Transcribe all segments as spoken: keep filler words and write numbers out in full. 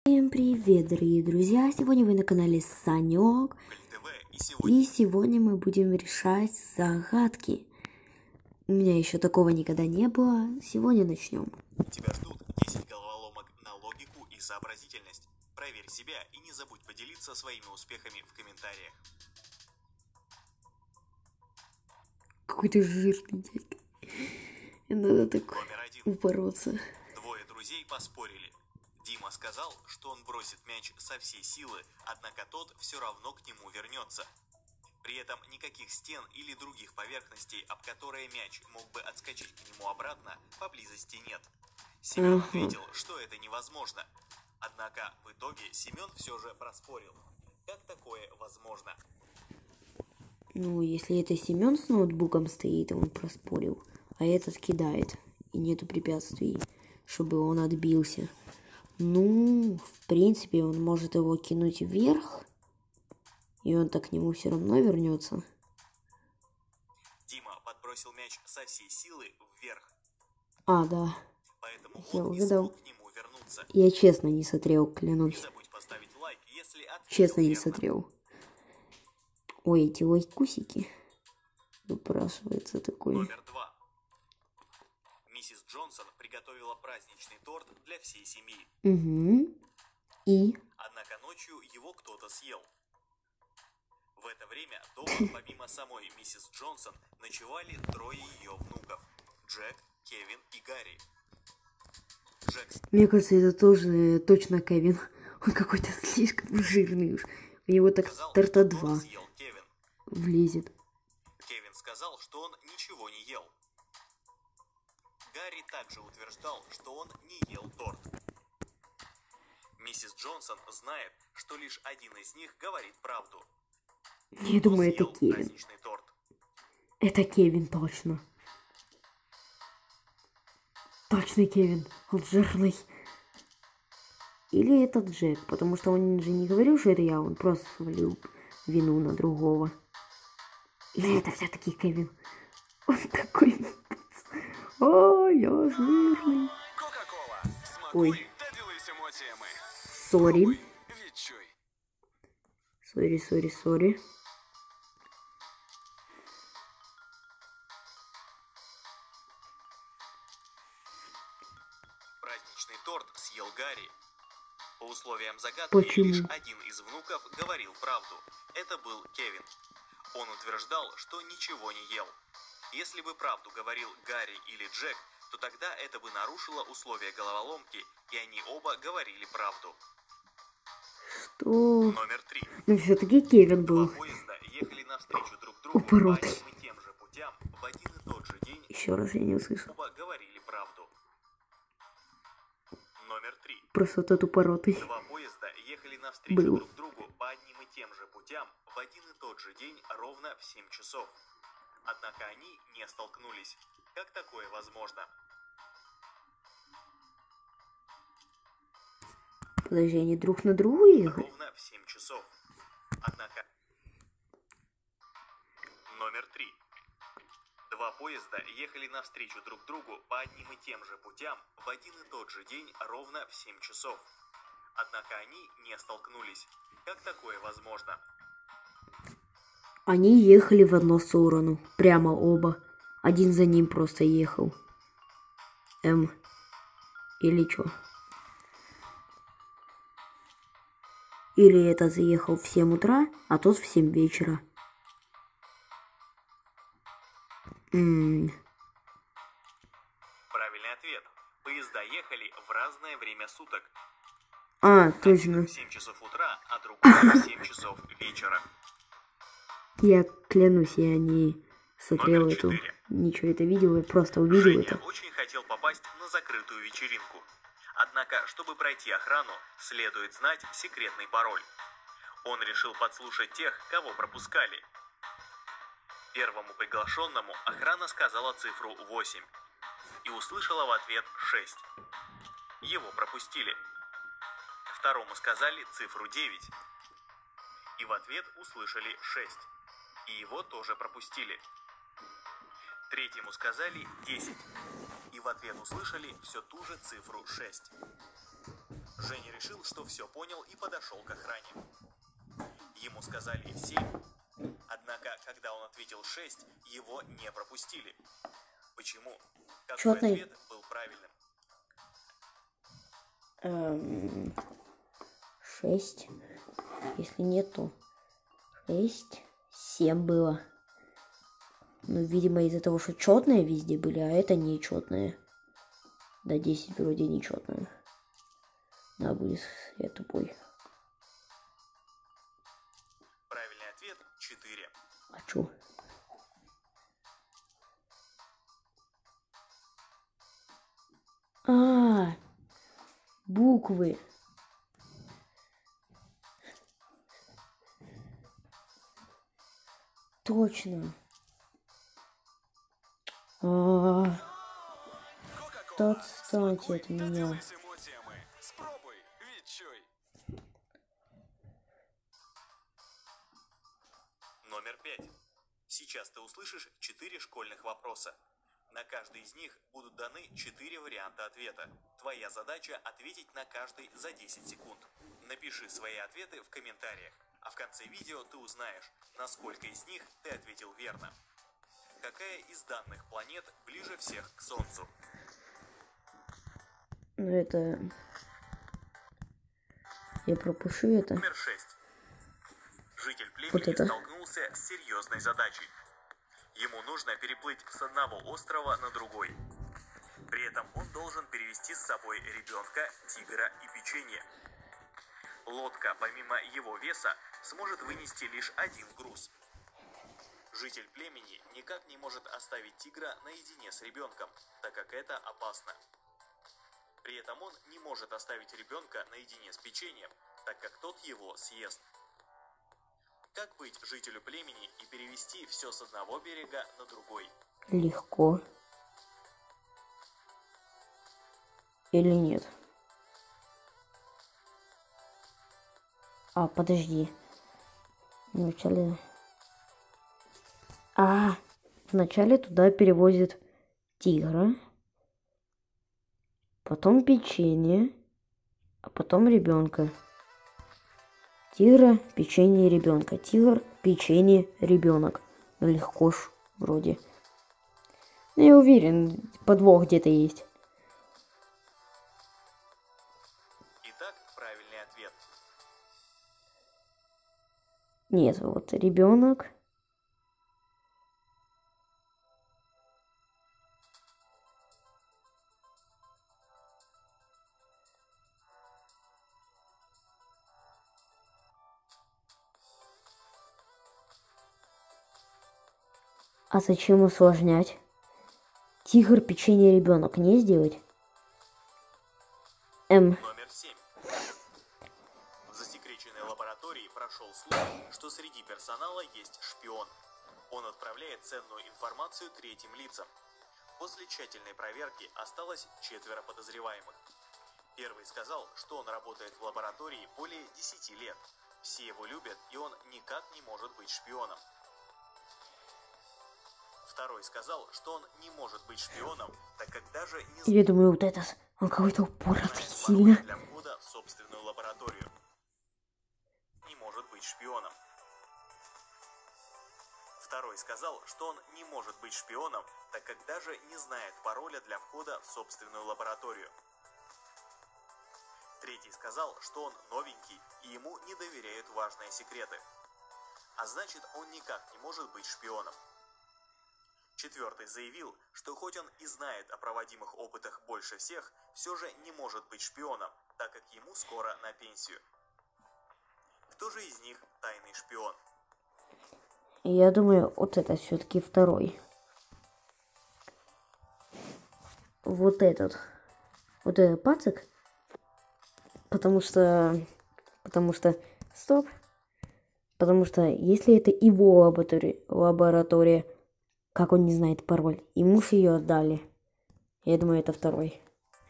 Всем привет, дорогие друзья! Сегодня вы на канале Санек, и сегодня мы будем решать загадки. У меня еще такого никогда не было. Сегодня начнем. Тебя ждут десять головоломок на логику и сообразительность. Проверь себя и не забудь поделиться своими успехами в комментариях. Какой ты жирный дядька. Надо так Номер один. упороться. Двое друзей поспорили. Дима сказал, что он бросит мяч со всей силы, однако тот все равно к нему вернется. При этом никаких стен или других поверхностей, об которые мяч мог бы отскочить к нему обратно, поблизости нет. Семен Ага. ответил, что это невозможно. Однако в итоге Семен все же проспорил. Как такое возможно? Ну, если это Семен с ноутбуком стоит, он проспорил, а этот кидает, и нету препятствий, чтобы он отбился. Ну, в принципе, он может его кинуть вверх, и он так к нему все равно вернется. Дима подбросил мяч со всей силы вверх, А, да. поэтому Я он не угадал. смог к нему вернуться. Я честно не смотрел, Не клянусь. забудь поставить лайк, если ответил Честно не верно. смотрел. Ой, эти лайкусики. Выпрашивается такой. Номер два. Миссис Джонсон приготовила праздничный торт для всей семьи. Угу. И? Однако ночью его кто-то съел. В это время дома, помимо самой миссис Джонсон, ночевали трое ее внуков. Джек, Кевин и Гарри. Джек Мне кажется, это тоже точно Кевин. Он какой-то слишком жирный уж. У него так сказал, торта что два торт съел Кевин. влезет. Кевин сказал, что он ничего не ел. Гарри также утверждал, что он не ел торт. Миссис Джонсон знает, что лишь один из них говорит правду. Я Кто думаю, это съел Кевин. праздничный торт? Это Кевин точно. Точно Кевин. Он жирный. Или это Джек, потому что он же не говорил жиря, он просто свалил вину на другого. Или это все-таки Кевин? Он такой... О, я жирный. Кока-кола. Ой. Смакуй та ділись емоціями. Сори. Пробуй, відчуй. Сори, сори, сори. Праздничный торт съел Гарри. По условиям загадки Почему? лишь один из внуков говорил правду. Это был Кевин. Он утверждал, что ничего не ел. Если бы правду говорил Гарри или Джек, то тогда это бы нарушило условия головоломки, и они оба говорили правду. Что? Номер три. Ну, все-таки Кевин Два был. поезда ехали навстречу друг другу по Упоротый. одним и тем же путям в один и тот же день. Еще раз я не услышал. Оба говорили правду. Номер три. Просто тот упоротый. Два поезда ехали навстречу Был. друг другу по одним и тем же путям в один и тот же день ровно в семь часов. Однако они не столкнулись. Как такое возможно? Подожди, они друг на друга ехали? Ровно в семь часов. Однако... Номер три. Два поезда ехали навстречу друг другу по одним и тем же путям в один и тот же день ровно в семь часов. Однако они не столкнулись. Как такое возможно? Они ехали в одну сторону. Прямо оба. Один за ним просто ехал. Эм. Или что? Или этот заехал в семь утра, а тот в семь вечера. М-м. Правильный ответ. Поезда ехали в разное время суток. А, Один точно. в семь часов утра, а другой в семь часов вечера. Я клянусь, я не смотрел Номер эту... четыре. Ничего это видео, я просто увидел Женя это. очень хотел попасть на закрытую вечеринку. Однако, чтобы пройти охрану, следует знать секретный пароль. Он решил подслушать тех, кого пропускали. Первому приглашенному охрана сказала цифру восемь и услышала в ответ шесть. Его пропустили. Второму сказали цифру девять и в ответ услышали шесть. И его тоже пропустили. Третьему сказали десять и в ответ услышали все ту же цифру шесть. Женя решил, что все понял и подошел к охране. Ему сказали семь, однако, когда он ответил шесть, его не пропустили. Почему? Какой Чётный. ответ был правильным? Эм, шесть. Если нет, то шесть. Семь было. Ну, видимо, из-за того, что четные везде были, а это нечетные. Да, десять вроде нечетные. Да, будет, я тупой. Правильный ответ четыре. А чё? А, буквы. Точно. А, Кока-кола. да отстаньте Смакуй, от меня. доделайся эмоциями. Спробуй, відчуй. Номер пять. Сейчас ты услышишь четыре школьных вопроса. На каждый из них будут даны четыре варианта ответа. Твоя задача ответить на каждый за десять секунд. Напиши свои ответы в комментариях, а в конце видео ты узнаешь, насколько из них ты ответил верно. Какая из данных планет ближе всех к Солнцу? Ну это... Я пропущу это. Номер шесть. Житель Вот племени это. столкнулся с серьезной задачей. Ему нужно переплыть с одного острова на другой. При этом он должен перевести с собой ребенка, тигра и печенье. Лодка, помимо его веса, сможет вынести лишь один груз. Житель племени никак не может оставить тигра наедине с ребенком, так как это опасно. При этом он не может оставить ребенка наедине с печеньем, так как тот его съест. Как быть жителю племени и перевести все с одного берега на другой? Легко. Или нет? А, подожди. Вначале... А, вначале туда перевозят тигра, потом печенье, а потом ребенка. Тигра, печенье, ребенка. Тигр, печенье, ребенок. Легко ж, вроде. Ну, я уверен, подвох где-то есть. Итак, правильный ответ. Нет, вот ребенок. А зачем усложнять? Тигр, печенье, ребенок не сделать? М. Номер семь. В засекреченной лаборатории прошел слух, что среди персонала есть шпион. Он отправляет ценную информацию третьим лицам. После тщательной проверки осталось четверо подозреваемых. Первый сказал, что он работает в лаборатории более десяти лет. Все его любят, и он никак не может быть шпионом. Второй сказал, что он не может быть шпионом, так как даже не Я думаю, вот этот, он какой-то упоротый знает сильно. пароль для входа в собственную лабораторию. Не может быть шпионом. Второй сказал, что он не может быть шпионом, так как даже не знает пароля для входа в собственную лабораторию. Третий сказал, что он новенький и ему не доверяют важные секреты. А значит, он никак не может быть шпионом. Четвертый заявил, что хоть он и знает о проводимых опытах больше всех, все же не может быть шпионом, так как ему скоро на пенсию. Кто же из них тайный шпион? Я думаю, вот это все-таки второй. Вот этот. Вот этот пацик. Потому что... Потому что... Стоп. Потому что если это его лаборатория, лаборатория, как он не знает пароль? Ему же ее отдали. Я думаю, это второй.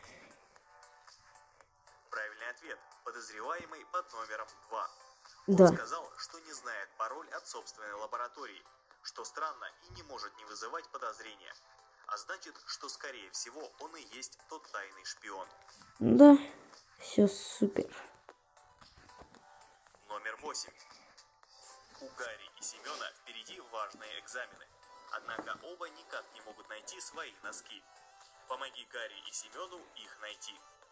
Правильный ответ. Подозреваемый под номером два. Он Да. сказал, что не знает пароль от собственной лаборатории, что странно и не может не вызывать подозрения. А значит, что скорее всего он и есть тот тайный шпион. Да. Все супер. Номер восемь. У Гарри и Семена впереди важные экзамены. Однако оба никак не могут найти свои носки. Помоги Гарри и Семену их найти.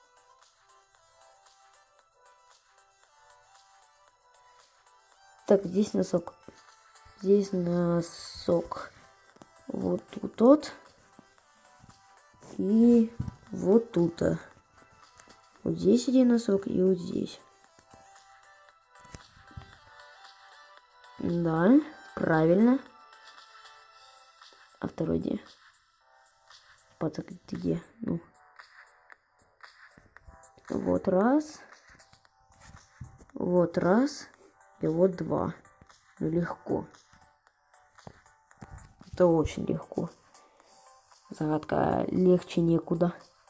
Так, здесь носок. Здесь носок. Вот тут вот. И вот тут. Вот здесь один носок и вот здесь. Да, правильно. А второй где? Пацак, ты где? Ну. Вот раз. Вот раз. И вот два. Ну, легко. Это очень легко. Загадка легче некуда.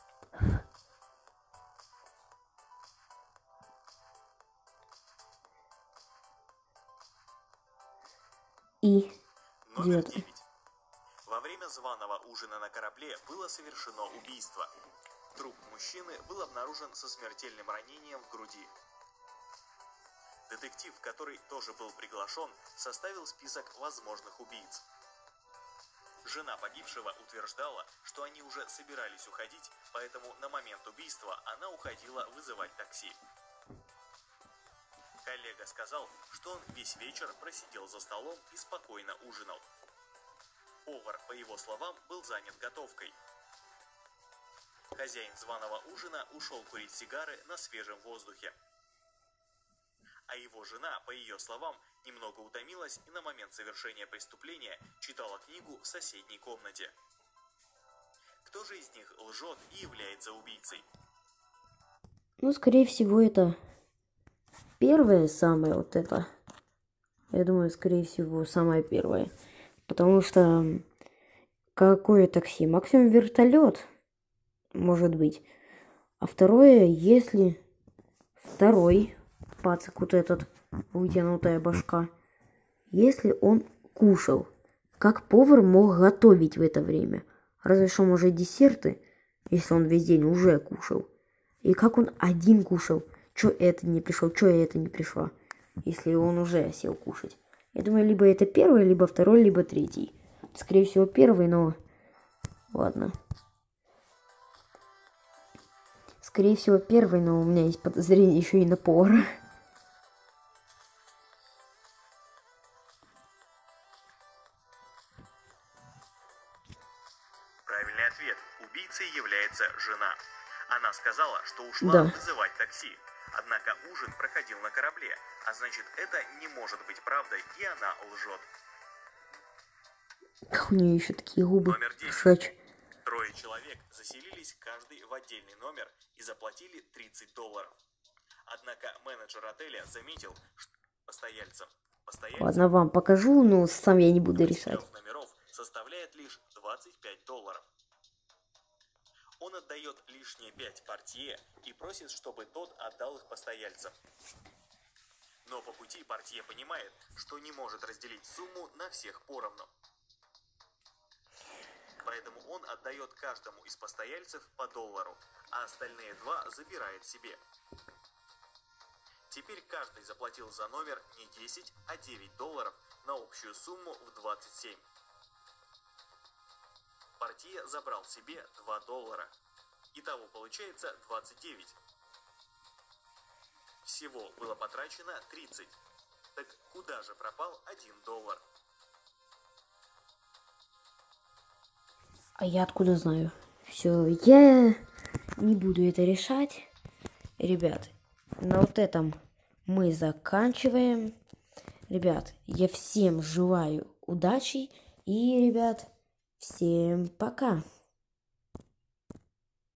И Номер девятый. девять. Во время званого ужина на корабле было совершено убийство. Труп мужчины был обнаружен со смертельным ранением в груди. Детектив, который тоже был приглашен, составил список возможных убийц. Жена погибшего утверждала, что они уже собирались уходить, поэтому на момент убийства она уходила вызывать такси. Коллега сказал, что он весь вечер просидел за столом и спокойно ужинал. Повар, по его словам, был занят готовкой. Хозяин званого ужина ушел курить сигары на свежем воздухе. А его жена, по ее словам, немного утомилась и на момент совершения преступления читала книгу в соседней комнате. Кто же из них лжет и является убийцей? Ну, скорее всего, это первое самое вот это. Я думаю, скорее всего, самое первое. Потому что какое такси? Максимум вертолет, может быть. А второе, если второй пацак, вот этот, вытянутая башка, если он кушал, как повар мог готовить в это время? Разве что, может, десерты, если он весь день уже кушал. И как он один кушал? Чё это не пришел, чё это не пришло, если он уже сел кушать? Я думаю, либо это первый, либо второй, либо третий. Скорее всего, первый, но ладно. Скорее всего, первый, но у меня есть подозрение еще и на повара. Правильный ответ. Убийцей является жена. Она сказала, что ушла Да. вызывать такси. Однако ужин проходил на корабле, а значит, это не может быть правдой, и она лжет. Как у нее еще такие губы. Номер десять. Шач. Трое человек заселились каждый в отдельный номер и заплатили тридцать долларов. Однако менеджер отеля заметил, что постояльцам, постояльцам Ладно, вам покажу, но сам я не буду из решать. трех номеров составляет лишь двадцать пять долларов. Он отдает лишние пять портье и просит, чтобы тот отдал их постояльцам. Но по пути портье понимает, что не может разделить сумму на всех поровну. Поэтому он отдает каждому из постояльцев по доллару, а остальные два забирает себе. Теперь каждый заплатил за номер не десять, а девять долларов на общую сумму в двадцать семь. Портье забрал себе два доллара. Итого получается двадцать девять. Всего было потрачено тридцать. Так куда же пропал один доллар? А я откуда знаю? Все, я не буду это решать. Ребят, на вот этом мы заканчиваем. Ребят, я всем желаю удачи. И, ребят, всем пока.